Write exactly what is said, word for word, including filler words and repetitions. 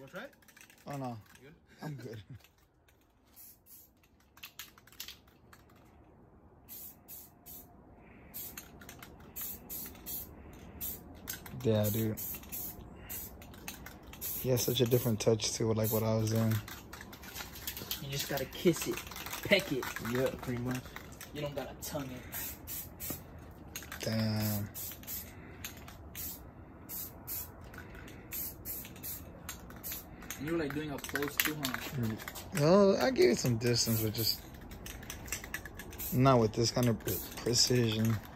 want to try it? Oh no. You good? I'm good. Yeah, dude. He has such a different touch to it, like what I was in. You just gotta kiss it, peck it. Yeah, pretty much. You don't gotta tongue it. Damn. And you were like doing up close too, huh? Well, I gave it some distance, but just not with this kind of precision.